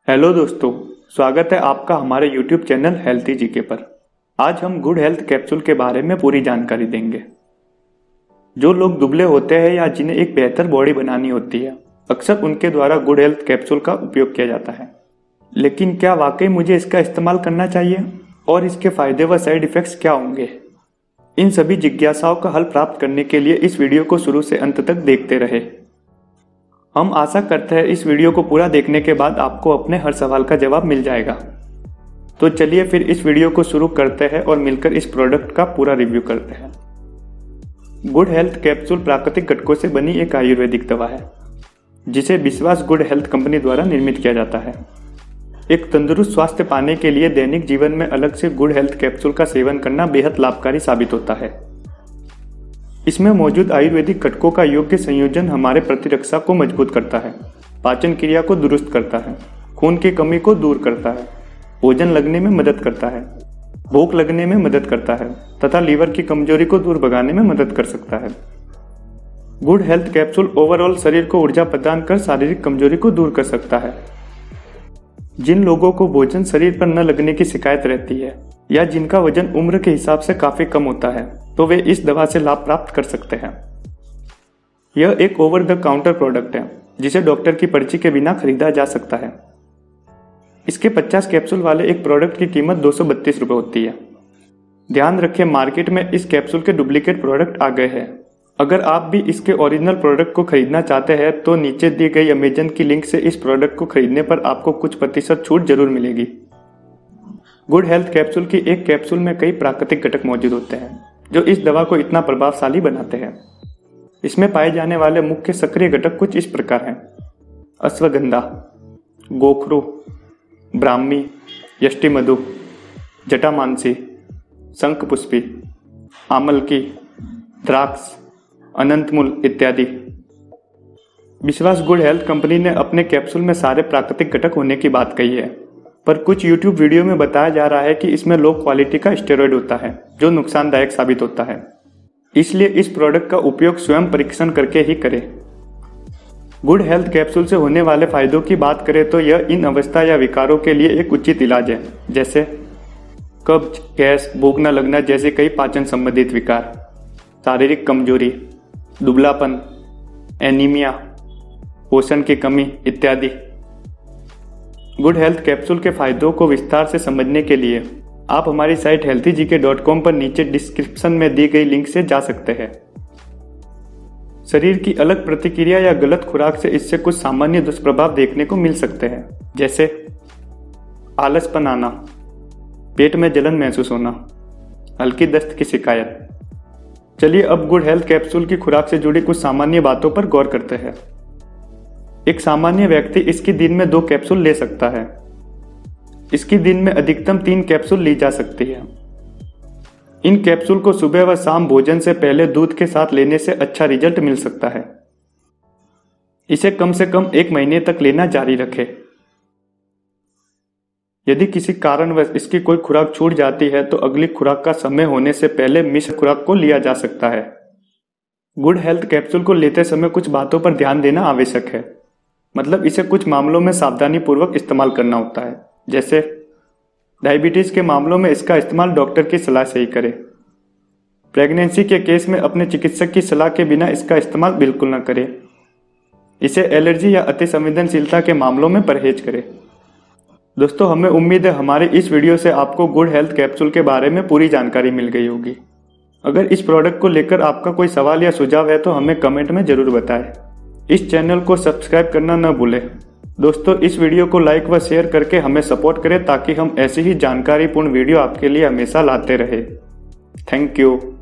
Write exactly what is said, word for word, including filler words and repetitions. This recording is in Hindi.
हेलो दोस्तों, स्वागत है आपका हमारे यूट्यूब चैनल हेल्थी जीके पर। आज हम गुड हेल्थ कैप्सूल के बारे में पूरी जानकारी देंगे। जो लोग दुबले होते हैं या जिन्हें एक बेहतर बॉडी बनानी होती है, अक्सर उनके द्वारा गुड हेल्थ कैप्सूल का उपयोग किया जाता है। लेकिन क्या वाकई मुझे इसका इस्तेमाल करना चाहिए और इसके फायदे व साइड इफेक्ट्स क्या होंगे? इन सभी जिज्ञासाओं का हल प्राप्त करने के लिए इस वीडियो को शुरू से अंत तक देखते रहे। हम आशा करते हैं इस वीडियो को पूरा देखने के बाद आपको अपने हर सवाल का जवाब मिल जाएगा। तो चलिए फिर इस वीडियो को शुरू करते हैं और मिलकर इस प्रोडक्ट का पूरा रिव्यू करते हैं। गुड हेल्थ कैप्सूल प्राकृतिक घटकों से बनी एक आयुर्वेदिक दवा है जिसे विश्वास गुड हेल्थ कंपनी द्वारा निर्मित किया जाता है। एक तंदुरुस्त स्वास्थ्य पाने के लिए दैनिक जीवन में अलग से गुड हेल्थ कैप्सूल का सेवन करना बेहद लाभकारी साबित होता है। इसमें मौजूद आयुर्वेदिक घटकों का योग्य संयोजन हमारे प्रतिरक्षा को मजबूत करता है, पाचन क्रिया को दुरुस्त करता है, खून की कमी को दूर करता है, भोजन लगने में मदद करता है, भूख लगने में मदद करता है तथा लीवर की कमजोरी को दूर भगाने में मदद कर सकता है। गुड हेल्थ कैप्सूल ओवरऑल शरीर को ऊर्जा प्रदान कर शारीरिक कमजोरी को दूर कर सकता है। जिन लोगों को भोजन शरीर पर न लगने की शिकायत रहती है या जिनका वजन उम्र के हिसाब से काफी कम होता है, तो वे इस दवा से लाभ प्राप्त कर सकते हैं। यह एक ओवर द काउंटर प्रोडक्ट है जिसे डॉक्टर की पर्ची के बिना खरीदा जा सकता है। इसके पचास कैप्सूल वाले एक प्रोडक्ट की कीमत दो सौ बत्तीस रुपये होती है। ध्यान रखें, मार्केट में इस कैप्सूल के डुप्लीकेट प्रोडक्ट आ गए हैं। अगर आप भी इसके ओरिजिनल प्रोडक्ट को खरीदना चाहते हैं तो नीचे दी गई अमेजन की लिंक से इस प्रोडक्ट को खरीदने पर आपको कुछ प्रतिशत छूट जरूर मिलेगी। गुड हेल्थ कैप्सूल की एक कैप्सूल में कई प्राकृतिक घटक मौजूद होते हैं जो इस दवा को इतना प्रभावशाली बनाते हैं। इसमें पाए जाने वाले मुख्य सक्रिय घटक कुछ इस प्रकार हैं: अश्वगंधा, गोखरू, ब्राह्मी, यष्टिमधु, जटामांसी, शंखपुष्पी, आमलकी, द्राक्ष, अनंतमूल इत्यादि। विश्वास गुड हेल्थ कंपनी ने अपने कैप्सूल में सारे प्राकृतिक घटक होने की बात कही है, पर कुछ यूट्यूब वीडियो में बताया जा रहा है कि इसमें लो क्वालिटी का स्टेरॉइड होता है जो नुकसानदायक साबित होता है। इसलिए इस प्रोडक्ट का उपयोग स्वयं परीक्षण करके ही करें। गुड हेल्थ कैप्सूल से होने वाले फायदों की बात करें तो यह इन अवस्था या विकारों के लिए एक उचित इलाज है, जैसे कब्ज, गैस, भूख न लगना जैसे कई पाचन संबंधित विकार, शारीरिक कमजोरी, दुबलापन, एनीमिया, पोषण की कमी इत्यादि। गुड हेल्थ कैप्सूल के फायदों को विस्तार से समझने के लिए आप हमारी साइट हेल्थी जी के डॉट कॉम पर नीचे डिस्क्रिप्शन में दी गई लिंक से जा सकते हैं। शरीर की अलग प्रतिक्रिया या गलत खुराक से इससे कुछ सामान्य दुष्प्रभाव देखने को मिल सकते हैं, जैसे आलसपन आना, पेट में जलन महसूस होना, हल्की दस्त की शिकायत। चलिए अब गुड हेल्थ कैप्सूल की खुराक से जुड़ी कुछ सामान्य बातों पर गौर करते हैं। एक सामान्य व्यक्ति इसकी दिन में दो कैप्सूल ले सकता है। इसकी दिन में अधिकतम तीन कैप्सूल ली जा सकती है। इन कैप्सूल को सुबह व शाम भोजन से पहले दूध के साथ लेने से अच्छा रिजल्ट मिल सकता है। इसे कम से कम एक महीने तक लेना जारी रखें। यदि किसी कारणवश इसकी कोई खुराक छूट जाती है तो अगली खुराक का समय होने से पहले मिश्र खुराक को लिया जा सकता है। गुड हेल्थ कैप्सूल को लेते समय कुछ बातों पर ध्यान देना आवश्यक है, मतलब इसे कुछ मामलों में सावधानी पूर्वक इस्तेमाल करना होता है। जैसे डायबिटीज के मामलों में इसका इस्तेमाल डॉक्टर की सलाह से ही करें। प्रेगनेंसी के केस में अपने चिकित्सक की सलाह के बिना इसका इस्तेमाल बिल्कुल न करें। इसे एलर्जी या अति संवेदनशीलता के मामलों में परहेज करें। दोस्तों, हमें उम्मीद है हमारे इस वीडियो से आपको गुड हेल्थ कैप्सूल के बारे में पूरी जानकारी मिल गई होगी। अगर इस प्रोडक्ट को लेकर आपका कोई सवाल या सुझाव है तो हमें कमेंट में जरूर बताएं। इस चैनल को सब्सक्राइब करना न भूलें। दोस्तों, इस वीडियो को लाइक व शेयर करके हमें सपोर्ट करें ताकि हम ऐसी ही जानकारीपूर्ण वीडियो आपके लिए हमेशा लाते रहे। Thank you.